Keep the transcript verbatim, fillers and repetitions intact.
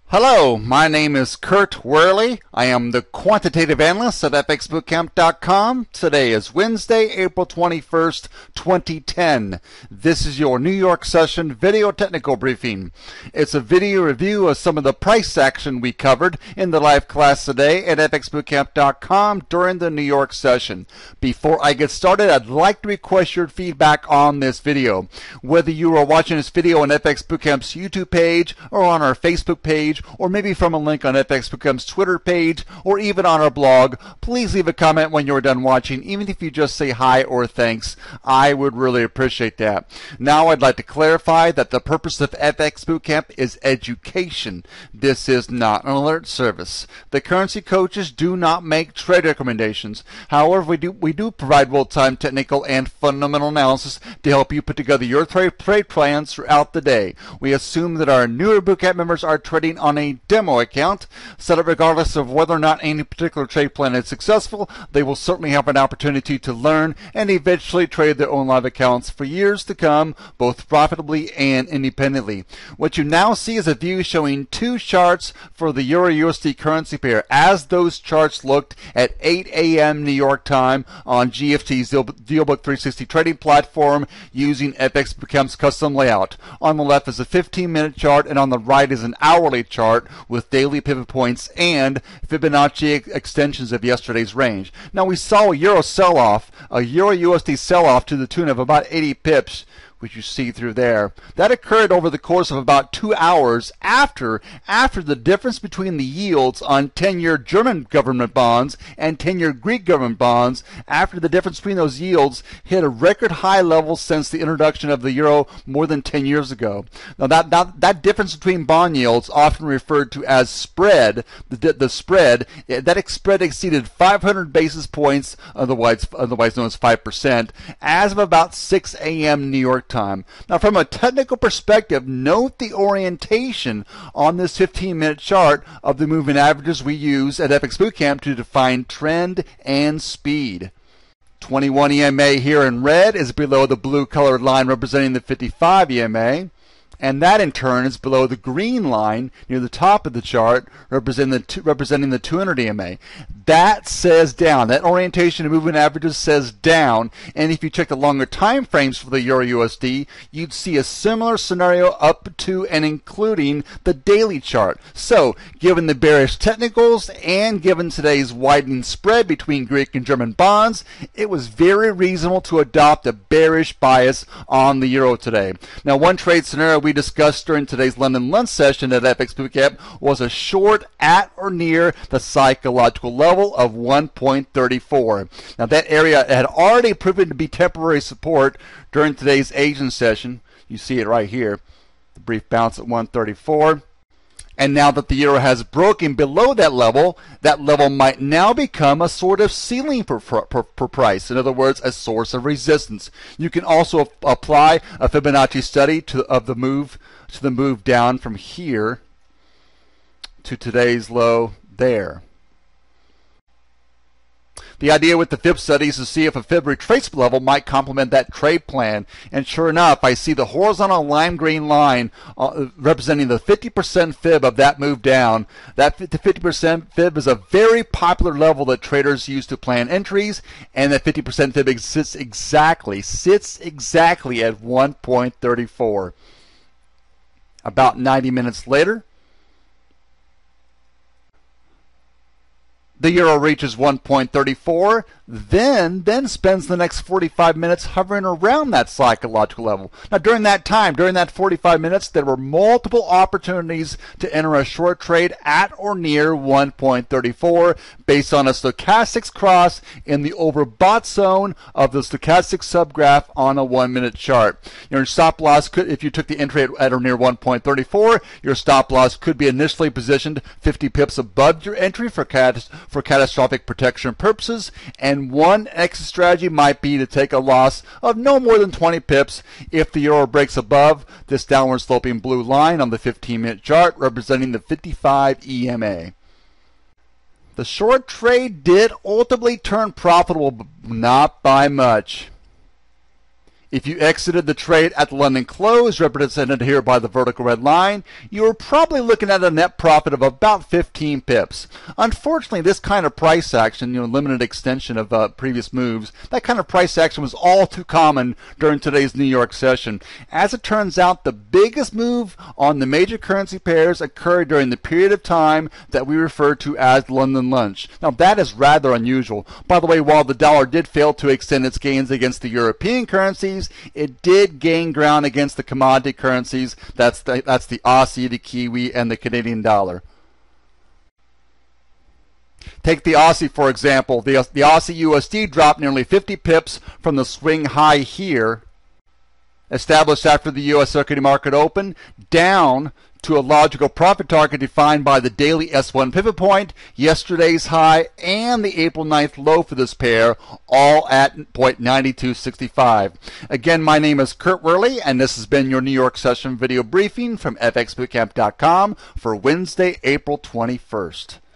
Hello, my name is Kurt Worley. I am the quantitative analyst at f x bootcamp dot com. Today is Wednesday, April twenty-first, twenty ten. This is your New York session video technical briefing. It's a video review of some of the price action we covered in the live class today at f x bootcamp dot com during the New York session. Before I get started, I'd like to request your feedback on this video. Whether you are watching this video on FXBootcamp's YouTube page or on our Facebook page, or maybe from a link on FXBootcamp's Twitter page, or even on our blog, please leave a comment when you're done watching, even if you just say hi or thanks. I would really appreciate that. Now I'd like to clarify that the purpose of FXBootcamp is education. This is not an alert service. The currency coaches do not make trade recommendations. However, we do, we do provide real-time technical and fundamental analysis to help you put together your trade, trade plans throughout the day. We assume that our newer bootcamp members are trading on a demo account, so that regardless of whether or not any particular trade plan is successful, they will certainly have an opportunity to learn and eventually trade their own live accounts for years to come, both profitably and independently. What you now see is a view showing two charts for the Euro U S D currency pair as those charts looked at eight A M New York time on G F T's Dealbook three sixty trading platform using FXBootcamp's custom layout. On the left is a fifteen minute chart, and on the right is an hourly chart with daily pivot points and Fibonacci extensions of yesterday's range. Now we saw a euro sell-off, a euro U S D sell-off to the tune of about eighty pips, which you see through there. That occurred over the course of about two hours after after the difference between the yields on ten-year German government bonds and ten-year Greek government bonds, after the difference between those yields hit a record high level since the introduction of the euro more than ten years ago. Now that that, that difference between bond yields, often referred to as spread, the, the spread, that spread exceeded five hundred basis points, otherwise otherwise known as five percent, as of about six A M New York time. Now, from a technical perspective, note the orientation on this fifteen minute chart of the moving averages we use at FXBootcamp to define trend and speed. twenty-one E M A here in red is below the blue colored line representing the fifty-five E M A. And that in turn is below the green line near the top of the chart representing the, two, representing the two hundred E M A. That says down. That orientation of moving averages says down. And if you check the longer time frames for the Euro U S D, you'd see a similar scenario up to and including the daily chart. So, given the bearish technicals and given today's widening spread between Greek and German bonds, it was very reasonable to adopt a bearish bias on the euro today. Now, one trade scenario we we discussed during today's London lunch session at FXBootcamp was a short at or near the psychological level of one point three four. Now that area had already proven to be temporary support during today's Asian session. You see it right here, the brief bounce at one thirty-four. And now that the euro has broken below that level, that level might now become a sort of ceiling per, per, per price. In other words, a source of resistance. You can also apply a Fibonacci study to of the move to the move down from here to today's low there. The idea with the Fib study is to see if a Fib retracement level might complement that trade plan. And sure enough, I see the horizontal lime green line uh, representing the fifty percent Fib of that move down. That fifty percent Fib is a very popular level that traders use to plan entries, and that fifty percent Fib sits exactly, sits exactly at one point three four. About ninety minutes later, the euro reaches one point three four, then then spends the next forty-five minutes hovering around that psychological level. Now during that time, during that forty-five minutes, there were multiple opportunities to enter a short trade at or near one point three four based on a stochastics cross in the overbought zone of the stochastic subgraph on a one minute chart. Your stop loss could, if you took the entry at, at or near one point three four, your stop loss could be initially positioned fifty pips above your entry for cat for catastrophic protection purposes, and one exit strategy might be to take a loss of no more than twenty pips if the euro breaks above this downward sloping blue line on the fifteen minute chart representing the fifty-five E M A. The short trade did ultimately turn profitable, but not by much. If you exited the trade at the London close, represented here by the vertical red line, you were probably looking at a net profit of about fifteen pips. Unfortunately, this kind of price action, you know, limited extension of uh, previous moves, that kind of price action was all too common during today's New York session. As it turns out, the biggest move on the major currency pairs occurred during the period of time that we refer to as the London lunch. Now, that is rather unusual. By the way, while the dollar did fail to extend its gains against the European currencies, it did gain ground against the commodity currencies. That's the, that's the Aussie, the Kiwi, and the Canadian dollar. Take the Aussie, for example. The, the Aussie U S D dropped nearly fifty pips from the swing high here, established after the U S equity market opened, down to a logical profit target defined by the daily S one pivot point, yesterday's high, and the April ninth low for this pair, all at zero point nine two six five. Again, my name is Kurt Worley, and this has been your New York session video briefing from f x bootcamp dot com for Wednesday, April twenty-first.